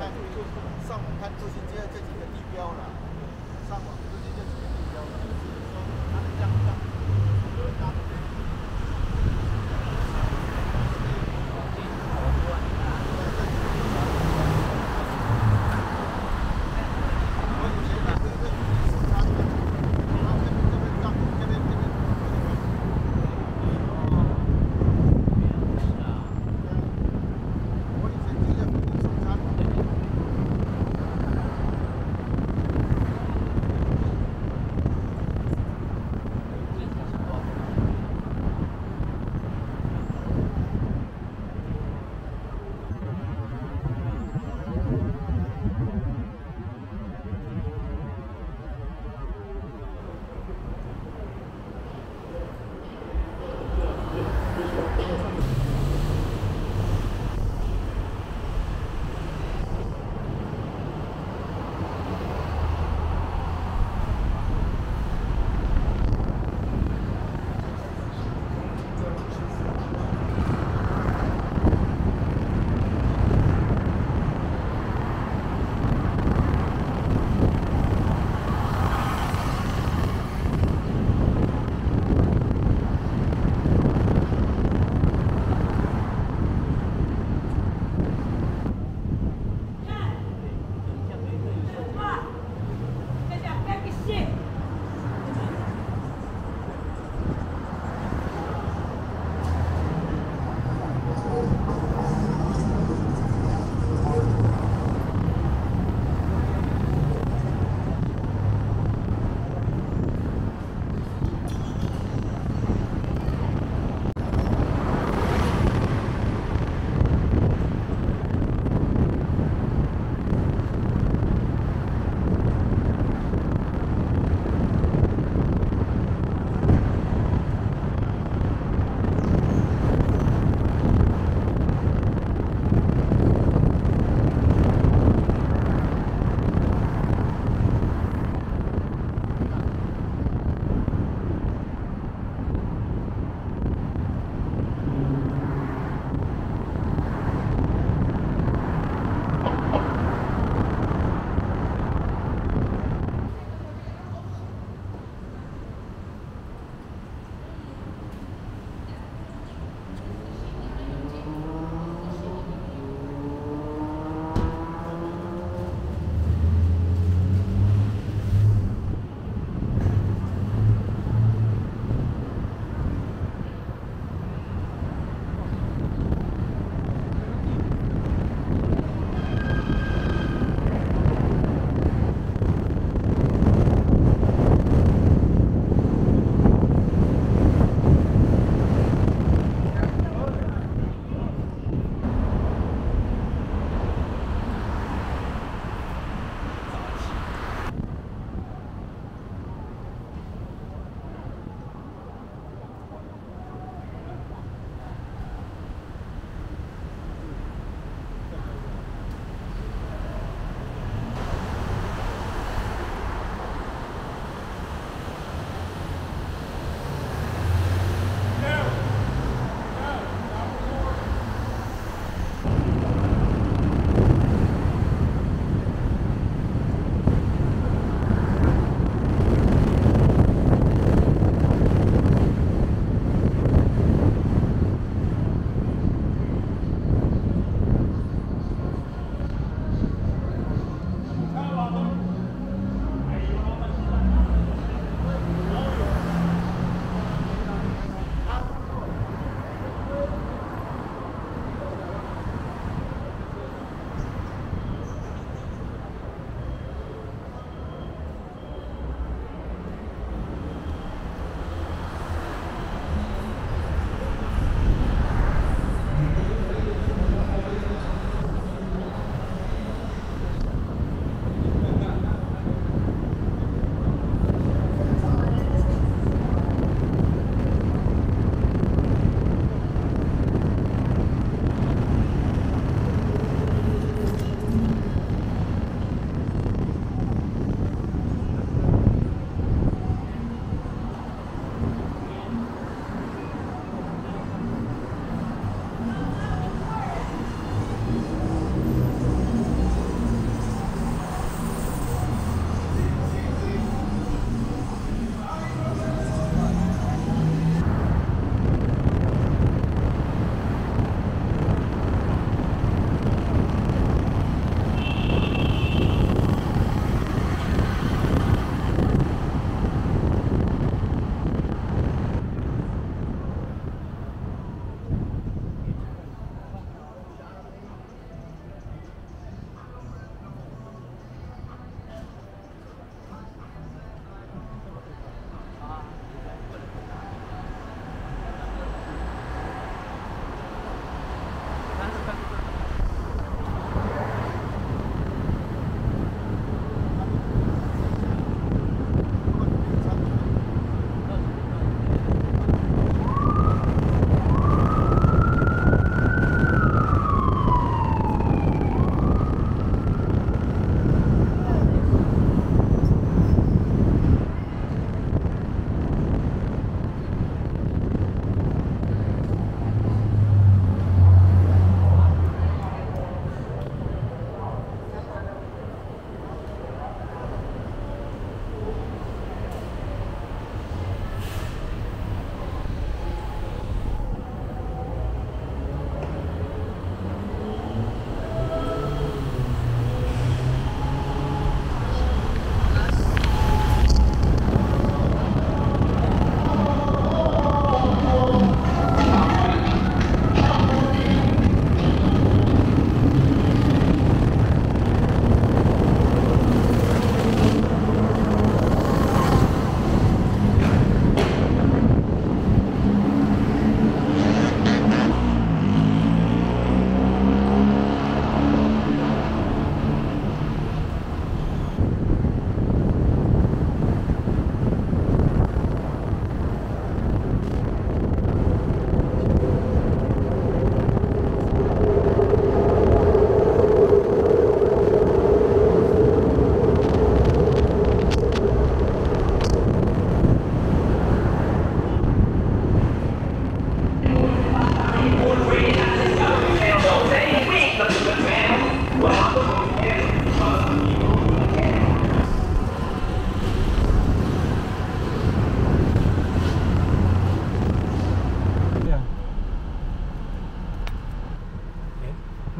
看上网看最新这几个地标了，上网最近这几个地标了，就是说它的这样搭的。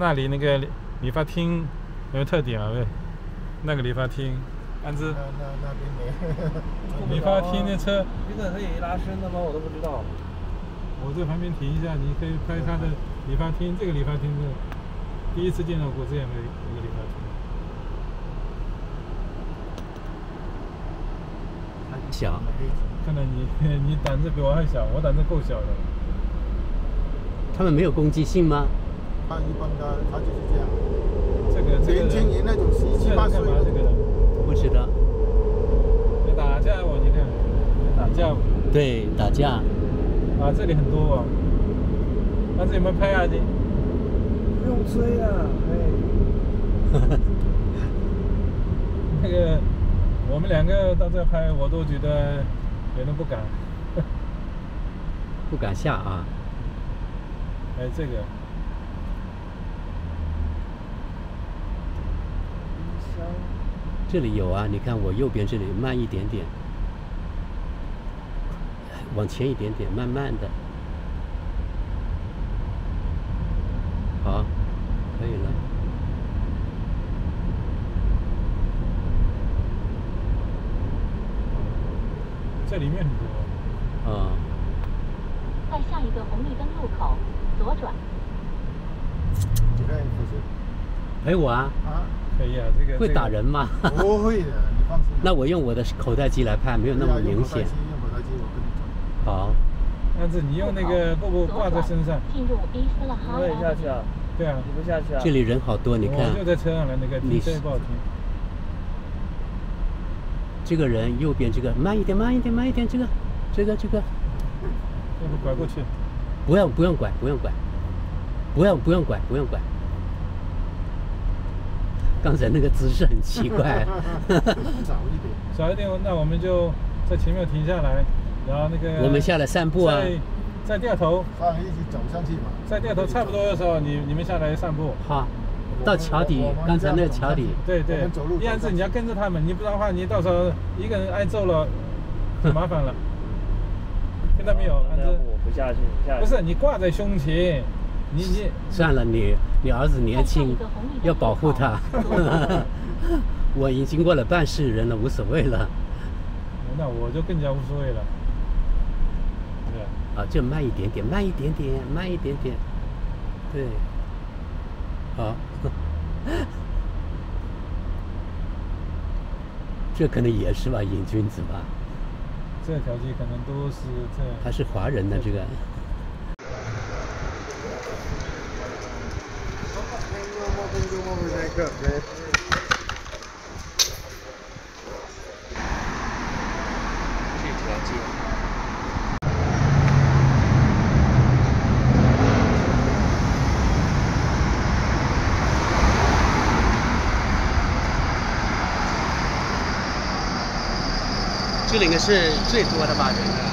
那里那个理发厅有特点啊，喂，那个理发厅，安之。 那边没。 理发厅的车， 这个可以拉伸的吗？我都不知道。 我这旁边停一下，你可以拍他的理发厅。这个理发厅是第一次见到过这样的一个理发厅。 小， 看来你胆子比我还小，我胆子够小的。 他们没有攻击性吗？ 他一般他就是这样。 这个年轻人那种17、18岁的。 这个人不知道。 打架哦，你看，打架。 对，打架。 啊，这里很多啊。但是有没有拍啊你？ 不用追啊，哎。 那个，我们2个到这拍，我都觉得有点不敢。 不敢下啊。 哎，这个。 这里有啊，你看我右边这里慢一点点，往前一点点，慢慢的。好，可以了。 这里面很多。 啊。 在下一个红绿灯路口左转。 你看， 陪我啊？ 啊。 可以啊，这个会打人吗？ 不会的，你放心。 那我用我的口袋机来拍，没有那么明显。 用口袋机，我跟你讲。 好。 但是你用那个布挂在身上。 进入伊斯兰哈。 我也下去啊。 对啊。 你不下去啊？ 这里人好多，你看。 我就在车上了，那个停车不好停。 这个人右边这个慢一点，慢一点，慢一点，这个。要不拐过去。 不用拐，不用拐。刚才那个姿势很奇怪。 少一点， 那我们就在前面停下来，然后那个。 我们下来散步啊。 再掉头。 一起走上去嘛。 再掉头差不多的时候，你们下来散步。 好。到桥底，刚才那个桥底。 对。一样是你要跟着他们，你不然的话，你到时候一个人挨揍了，就麻烦了。听到没有？ 我不下去， 不是你挂在胸前。你算了，你儿子年轻，要保护他。我已经经过了办事人了，无所谓了。 那我就更加无所谓了。 啊，就慢一点点，慢一点点。对。好。这可能也是吧，瘾君子吧。 这条街可能都是这。 他是华人的这个。这里应该是最多的吧，人的。